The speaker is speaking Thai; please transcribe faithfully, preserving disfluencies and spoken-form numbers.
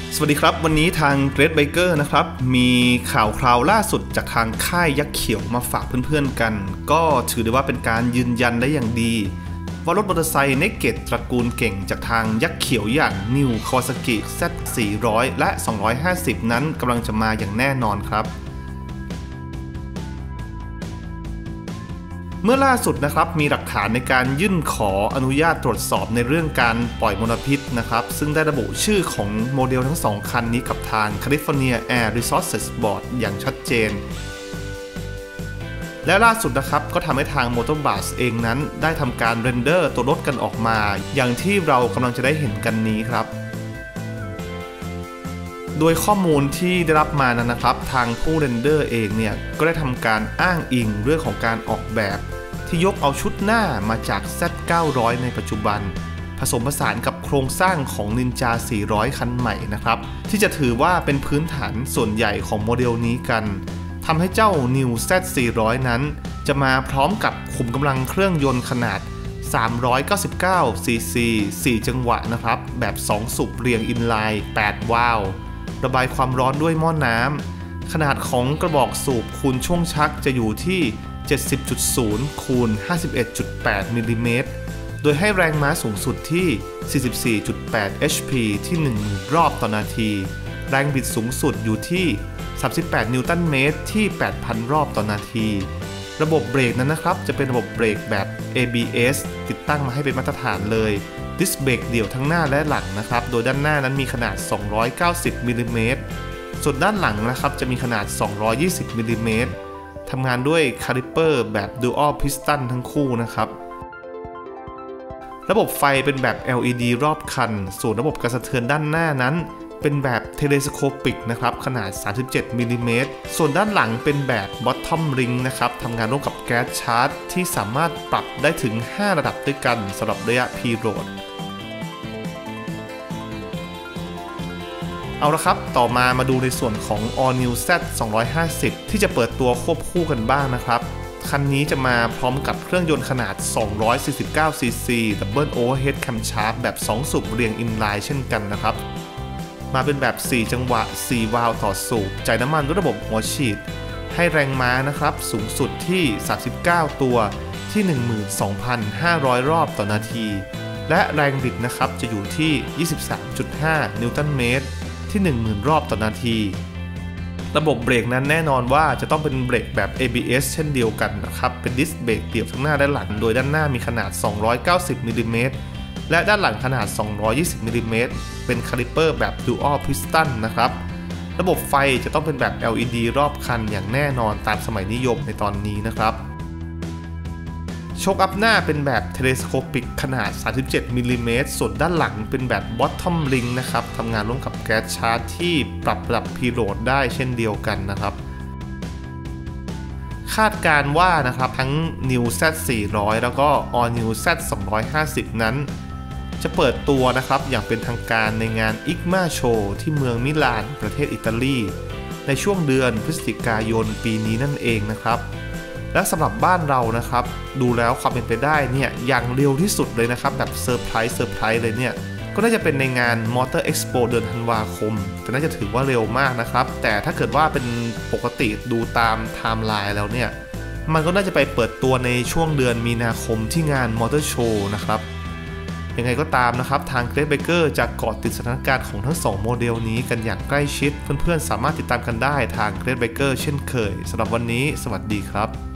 สวัสดีครับวันนี้ทาง Great Biker นะครับมีข่าวคราวล่าสุดจากทางค่ายยักษ์เขียวมาฝากเพื่อนๆกันก็ถือได้ว่าเป็นการยืนยันได้อย่างดีว่ารถมอเตอร์ไซค์เนกเก็ตตระกูลเก่งจากทางยักษ์เขียวอย่าง New Kawasaki แซด สี่ร้อย และ สองร้อยห้าสิบ นั้นกำลังจะมาอย่างแน่นอนครับเมื่อล่าสุดนะครับมีหลักฐานในการยื่นขออนุญาตตรวจสอบในเรื่องการปล่อยมลพิษนะครับซึ่งได้ระบุชื่อของโมเดลทั้งสองคันนี้กับทาง California Air Resources Board อย่างชัดเจนและล่าสุดนะครับก็ทำให้ทาง Motorbus เองนั้นได้ทำการเรนเดอร์ตัวรถกันออกมาอย่างที่เรากำลังจะได้เห็นกันนี้ครับโดยข้อมูลที่ได้รับมานั้นนะครับทางผู้เรนเดอร์เองเนี่ยก็ได้ทำการอ้างอิงเรื่องของการออกแบบที่ยกเอาชุดหน้ามาจาก แซด เก้าร้อย ในปัจจุบันผสมผสานกับโครงสร้างของ Ninja สี่ร้อย คันใหม่นะครับที่จะถือว่าเป็นพื้นฐานส่วนใหญ่ของโมเดลนี้กันทำให้เจ้า New แซด สี่ร้อย นั้นจะมาพร้อมกับขุมกำลังเครื่องยนต์ขนาดสามร้อยเก้าสิบเก้าซีซี สี่จังหวะนะครับแบบสองสูบเรียงอินไลน์แปดวาล์วระบายความร้อนด้วยหม้อน้ำขนาดของกระบอกสูบคูณช่วงชักจะอยู่ที่ เจ็ดสิบจุดศูนย์ คูณ ห้าสิบเอ็ดจุดแปด มิลลิเมตรโดยให้แรงม้าสูงสุดที่ สี่สิบสี่จุดแปด เอช พี ที่ หนึ่งหมื่น รอบต่อนาทีแรงบิดสูงสุดอยู่ที่ สามสิบแปด นิวตันเมตรที่ แปดพัน รอบต่อนาทีระบบเบรกนั้นนะครับจะเป็นระบบเบรกแบบ เอ บี เอส ติดตั้งมาให้เป็นมาตรฐานเลยดิสเบรกเดี่ยวทั้งหน้าและหลังนะครับโดยด้านหน้านั้นมีขนาดสองร้อยเก้าสิบมิลลิเมตรส่วนด้านหลังนะครับจะมีขนาดสองร้อยยี่สิบมิลลิเมตรทำงานด้วยคาลิเปอร์แบบ Dual Piston ทั้งคู่นะครับระบบไฟเป็นแบบ แอล อี ดี รอบคันส่วนระบบการสะเทือนด้านหน้านั้นเป็นแบบเทเลสโคปิกนะครับขนาดสามสิบเจ็ดมิลลิเมตรส่วนด้านหลังเป็นแบบ Bottom Ring นะครับทำงานร่วมกับแก๊สชาร์จที่สามารถปรับได้ถึงห้าระดับด้วยกันสำหรับระยะ P-Road เอาละครับต่อมามาดูในส่วนของ All New แซด สองร้อยห้าสิบ ที่จะเปิดตัวควบคู่กันบ้างนะครับคันนี้จะมาพร้อมกับเครื่องยนต์ขนาดสองร้อยสี่สิบเก้าซีซี Double Overhead Camshaft แบบสองสูบเรียงอินไลน์เช่นกันนะครับมาเป็นแบบสี่จังหวะสี่วาล์วต่อสูบจ่ายน้ำมันด้วยระบบหัวฉีดให้แรงม้านะครับสูงสุดที่สามสิบเก้าตัวที่ หนึ่งหมื่นสองพันห้าร้อย รอบต่อนาทีและแรงบิดนะครับจะอยู่ที่ ยี่สิบสามจุดห้า นิวตันเมตรที่ หนึ่งหมื่น รอบต่อนาทีระบบเบรกนั้นแน่นอนว่าจะต้องเป็นเบรกแบบ เอ บี เอส เช่นเดียวกันนะครับเป็นดิสเบรกเดี่ยวทั้งหน้าและหลังโดยด้านหน้ามีขนาดสองร้อยเก้าสิบมิลลิเมตรและด้านหลังขนาดสองร้อยยี่สิบมิลลิเมตรเป็นคาลิเปอร์แบบ Dual Piston นะครับระบบไฟจะต้องเป็นแบบ แอล อี ดี รอบคันอย่างแน่นอนตามสมัยนิยมในตอนนี้นะครับโชคอัพหน้าเป็นแบบเทเลสโคปิกขนาดสามสิบเจ็ดมิลลิเมตรส่วนด้านหลังเป็นแบบ Bottom Ring นะครับทำงานร่วมกับแก๊สชาร์จที่ปรับระดับ P-Road ได้เช่นเดียวกันนะครับคาดการว่านะครับทั้ง New แซด สี่ร้อย แล้วก็ All New แซด สองร้อยห้าสิบ นั้นจะเปิดตัวนะครับอย่างเป็นทางการในงาน อี ซี เอ็ม เอ Show ที่เมืองมิลานประเทศอิตาลีในช่วงเดือนพฤศจิกายนปีนี้นั่นเองนะครับและสำหรับบ้านเรานะครับดูแล้วความเป็นไปได้เนี่ยอย่างเร็วที่สุดเลยนะครับแบบเซอร์ไพรส์เซอร์ไพรส์เลยเนี่ยก็น่าจะเป็นในงาน Motor Expo เดือนธันวาคมแต่น่าจะถือว่าเร็วมากนะครับแต่ถ้าเกิดว่าเป็นปกติดูตามไทม์ไลน์แล้วเนี่ยมันก็น่าจะไปเปิดตัวในช่วงเดือนมีนาคมที่งาน Motor Show นะครับยังไงก็ตามนะครับทาง Great Biker จะเกาะติดสถานการณ์ของทั้งสองโมเดลนี้กันอย่างใกล้ชิดเพื่อนๆสามารถติดตามกันได้ทาง Great Biker เช่นเคยสำหรับวันนี้สวัสดีครับ